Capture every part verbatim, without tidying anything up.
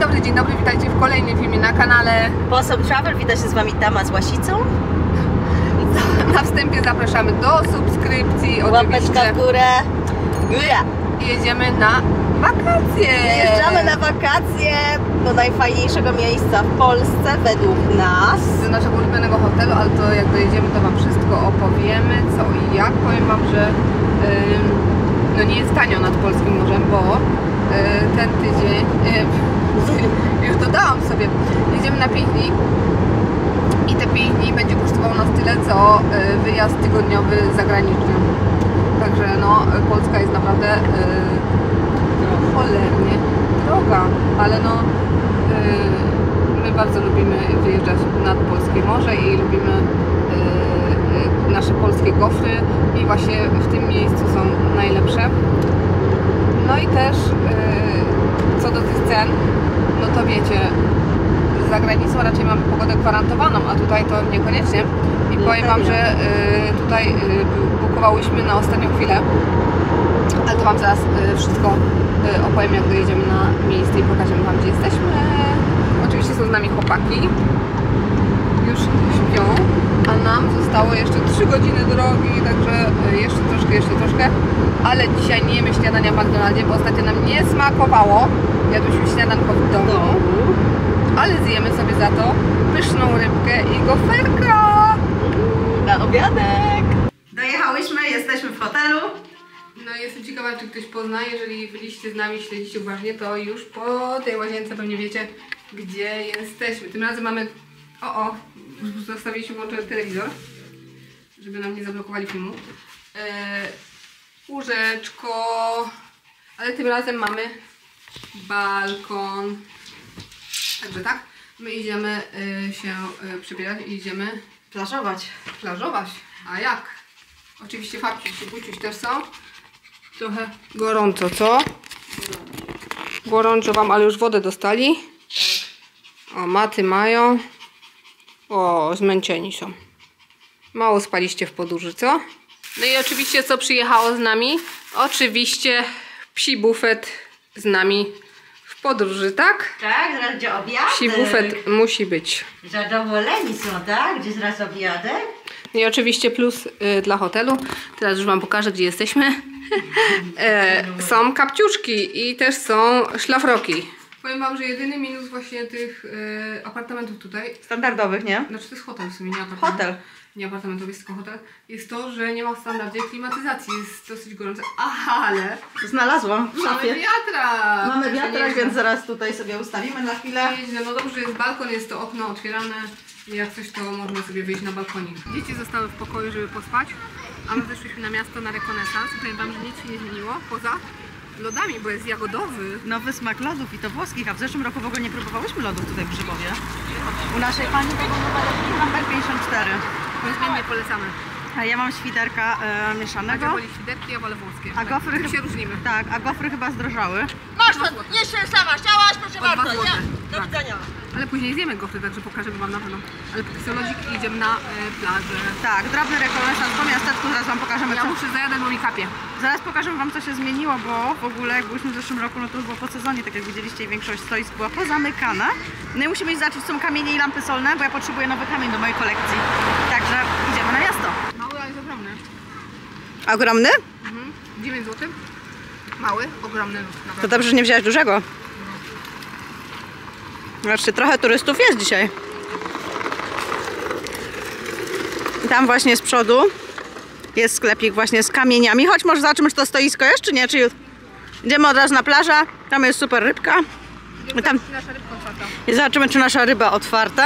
dobry, dzień dobry, witajcie w kolejnym filmie na kanale Possum Travel. Wita się z Wami Dama z Łasicą. Na wstępie zapraszamy do subskrypcji. Łapeczka w górę. Yeah. Jedziemy na wakacje. Jeżdżamy na wakacje do najfajniejszego miejsca w Polsce według nas. Do naszego ulubionego hotelu, ale to jak dojedziemy, to Wam wszystko opowiemy, co i jak. Powiem Wam, że yy, no nie jest tanio nad polskim morzem, bo yy, ten tydzień, yy, już dodałam sobie, jedziemy na pięć dni i te pięć dni będzie kosztowało nas tyle, co yy, wyjazd tygodniowy zagraniczny. Także no, Polska jest naprawdę yy, cholernie droga, ale no yy, my bardzo lubimy wyjeżdżać nad polskie morze i lubimy yy, yy, nasze polskie gofry i właśnie w tym miejscu są najlepsze. No i też yy, co do tych cen, no to wiecie, za granicą raczej mamy pogodę gwarantowaną, a tutaj to niekoniecznie. I powiem Wam, że y, tutaj y, bukowałyśmy na ostatnią chwilę, ale to Wam zaraz y, wszystko y, opowiem, jak dojedziemy na miejsce i pokażemy Wam, gdzie jesteśmy. Oczywiście są z nami chłopaki, już śpią, a nam zostało jeszcze trzy godziny drogi, także y, jeszcze troszkę, jeszcze troszkę, ale dzisiaj nie jemy śniadania w McDonaldzie, bo ostatnio nam nie smakowało. Jadłyśmy śniadanko w domu, ale zjemy sobie za to pyszną rybkę i goferka Na obiadek. Dojechałyśmy, jesteśmy w hotelu. No jestem ciekawa, czy ktoś pozna. Jeżeli byliście z nami, śledzicie uważnie, to już po tej łazience pewnie wiecie, gdzie jesteśmy. Tym razem mamy... O, o! Zostawiliśmy włączony telewizor, żeby nam nie zablokowali filmu. Eee, łóżeczko... Ale tym razem mamy balkon. Także tak, my idziemy y, się y, przebierać i idziemy Plażować. plażować. A jak? Oczywiście Fabciuś i Buciuś też są. Trochę gorąco, co? Gorąco Wam, ale już wodę dostali. O, maty mają. O, zmęczeni są. Mało spaliście w podróży, co? No i oczywiście co przyjechało z nami? Oczywiście psi bufet z nami w podróży, tak? Tak, zaraz będzie obiadek. Psi bufet musi być. Zadowoleni są, tak? Gdzie zaraz obiadek? I oczywiście plus y, dla hotelu. Teraz już Wam pokażę, gdzie jesteśmy. e, są kapciuszki i też są szlafroki. Powiem Wam, że jedyny minus właśnie tych y, apartamentów tutaj, Standardowych, nie? znaczy to jest hotel w sumie, nie apartament. Hotel. Nie apartamentowy, jest tylko hotel. Jest to, że nie ma w standardzie klimatyzacji. Jest dosyć gorąco, ale Znalazłam w mamy szafie. wiatrak. Mamy wiatrak, więc zaraz tutaj sobie ustawimy na chwilę. Nieźle. No dobrze, jest balkon, jest to okno otwierane. Jak coś, to można sobie wyjść na balkonik. Dzieci zostały w pokoju, żeby pospać, a my wyszliśmy na miasto, na rekonesans. Powiem Wam, że nic się nie zmieniło, poza lodami, bo jest jagodowy. Nowy smak lodów i to włoskich, a w zeszłym roku w ogóle nie próbowałyśmy lodów tutaj w Grzybowie. U naszej pani to był numer pięćdziesiąt cztery. Niezmiennie polecamy. A ja mam świderka e, mieszanego. Ja woli świderki, ja wolę włoskie. A gofry Tym chyba się różnimy. Tak, a gofry chyba zdrożały. Masz to, jeszcze sama chciałaś, proszę O dwa bardzo, złote. nie? Do Tak. widzenia. Ale później zjemy gofry, także pokażemy Wam na pewno. Ale póki co lodzik i idziemy na y, plażę. Tak, drobny rekonesans po miasteczku, zaraz wam pokażemy Ja co. muszę zajadać, bo mi kapie. Zaraz pokażemy wam co się zmieniło, bo w ogóle jak byliśmy w zeszłym roku, no to już było po sezonie, tak jak widzieliście, i większość stoisk była pozamykana. No i musimy iść zobaczyć, są kamienie i lampy solne, bo ja potrzebuję nowy kamień do mojej kolekcji. Także idziemy na miasto. Mały, ale jest ogromny. Ogromny? Mhm. dziewięć złotych. Mały, ogromny. To dobrze, że nie wziąłeś dużego. Znaczy, trochę turystów jest dzisiaj. I tam właśnie z przodu jest sklepik właśnie z kamieniami. Chodź, może zobaczymy, czy to stoisko jest, czy nie, czy już. Idziemy od razu na plażę. Tam jest super rybka. I tam nasza rybka otwarta. i zobaczymy, czy nasza ryba otwarta.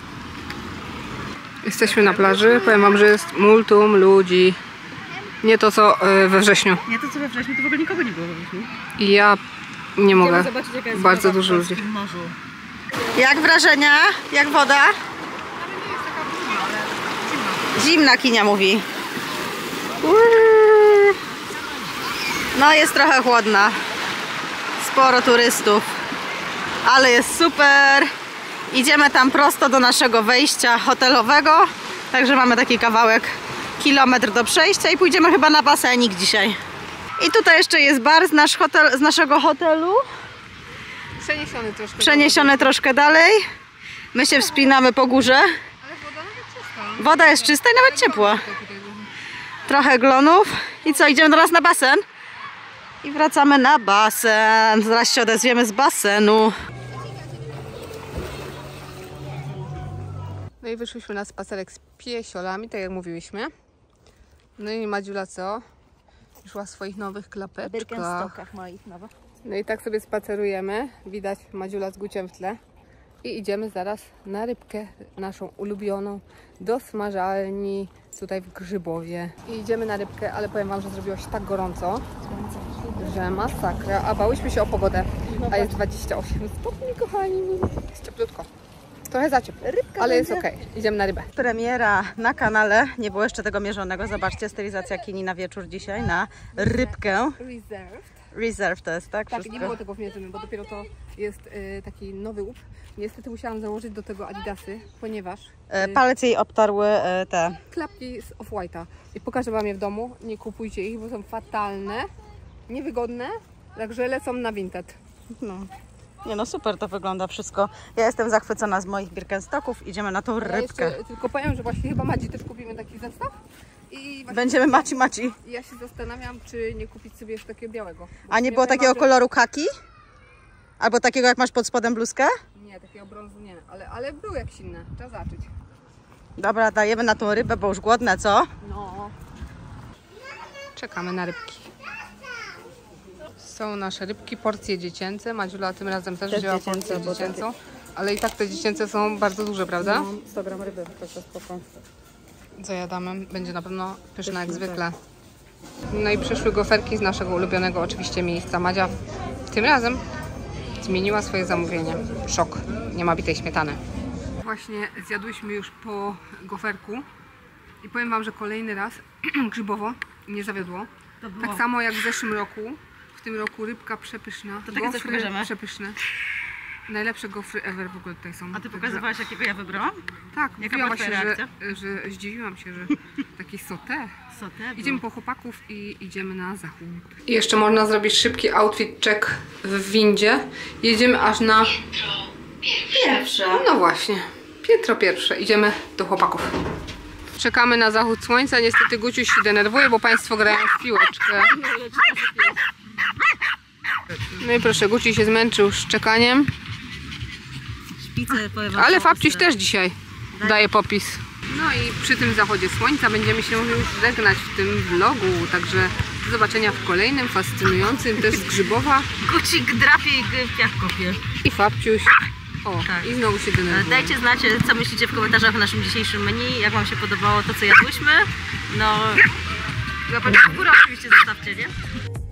Jesteśmy na plaży. Powiem Wam, że jest multum ludzi. Nie to co y, we wrześniu. Nie, to co we wrześniu, to w ogóle nikogo nie było we wrześniu. I ja nie mogę. Zobaczyć, jaka jest Bardzo woda dużo w ludzi. polskim morzu. Jak wrażenia? Jak woda? Zimna, Kinia mówi. No jest trochę chłodna. Sporo turystów. Ale jest super. Idziemy tam prosto do naszego wejścia hotelowego. Także mamy taki kawałek, kilometr do przejścia i pójdziemy chyba na basenik dzisiaj. I tutaj jeszcze jest bar z, nasz hotel, z naszego hotelu. Przeniesiony troszkę. Przeniesione troszkę dalej. My się wspinamy po górze. Ale woda nawet czysta. Woda jest czysta i nawet ciepła. Trochę glonów. I co, idziemy do nas na basen? I wracamy na basen. Zaraz się odezwiemy z basenu. No i wyszliśmy na spacerek z piesiolami, tak jak mówiłyśmy. No i Madziula co? Szła w swoich nowych klapeczkach. moich nowych. No i tak sobie spacerujemy. Widać Madziula z Guciem w tle. I idziemy zaraz na rybkę naszą ulubioną do smażalni tutaj w Grzybowie. I idziemy na rybkę, ale powiem wam, że zrobiło się tak gorąco, że masakra. A bałyśmy się o pogodę, a jest dwadzieścia osiem stopni, kochani. Jest cieplutko. Trochę za ciepło, ale jest ok. Idziemy na rybę. Premiera na kanale. Nie było jeszcze tego mierzonego. Zobaczcie, stylizacja kini na wieczór dzisiaj na rybkę. Reserved. Reserve to jest, tak? Tak, Wszystko. nie było tego w mierzymy, bo dopiero to jest y, taki nowy łup. Niestety musiałam założyć do tego adidasy, ponieważ E, y, Palec jej obtarły e, te. klapki z Off-White'a. I pokażę wam je w domu. Nie kupujcie ich, bo są fatalne, niewygodne, także lecą na Vinted. No. Nie no, super to wygląda wszystko. Ja jestem zachwycona z moich Birkenstocków. Idziemy na tą Ja rybkę. jeszcze tylko powiem, że właśnie chyba Madzi też kupimy taki zestaw. I właśnie Będziemy maci maci. ja się zastanawiam, czy nie kupić sobie jeszcze takiego białego. A nie było powiem takiego wam, że- koloru kaki? Albo takiego jak masz pod spodem bluzkę? Nie, takiego brązu nie, ale, ale był jakieś inne. Trzeba zacząć. Dobra, dajemy na tą rybę, bo już głodne, co? No. Czekamy na rybki. Są nasze rybki, porcje dziecięce. Madziula tym razem też Też wzięła dziecięce, porcję bo dziecięcą. Ale i tak te dziecięce są bardzo duże, prawda? sto gram ryby, to jest spoko. Zajadamy. Będzie na pewno pyszna jak Pyszne, zwykle. No i przyszły goferki z naszego ulubionego oczywiście miejsca. Madzia tym razem zmieniła swoje zamówienie. Szok. Nie ma bitej śmietany. Właśnie zjadłyśmy już po goferku i powiem wam, że kolejny raz Grzybowo nie zawiodło. Tak samo jak w zeszłym roku. W tym roku rybka przepyszna. To takie coś Gofry pokażemy? przepyszne. Najlepsze gofry ever w ogóle tutaj są. A ty Także- pokazywałaś, jakiego ja wybrałam? Tak, Jaka mówiłam była właśnie, twoja że, że zdziwiłam się, że taki sauté. Sauté Idziemy po chłopaków i idziemy na zachód. I jeszcze można zrobić szybki outfit check w windzie. Jedziemy aż na... Pierwsze. No właśnie, piętro pierwsze. Idziemy do chłopaków. Czekamy na zachód słońca. Niestety Guciuś się denerwuje, bo państwo grają w piłeczkę. No i proszę, Guci się zmęczył z czekaniem. Szpice, powiem wam, Ale są Fabciuś ostre. też dzisiaj daje popis. No i przy tym zachodzie słońca będziemy się już żegnać w tym vlogu. Także do zobaczenia w kolejnym, fascynującym też z Grzybowa. Gucik drapie i w piach kopie. I Fabciuś. O, Tak. i znowu się denerwuje. Dajcie znać, co myślicie w komentarzach o naszym dzisiejszym menu, jak wam się podobało to, co jadłyśmy. No, łapeczkę w górę oczywiście zostawcie, nie?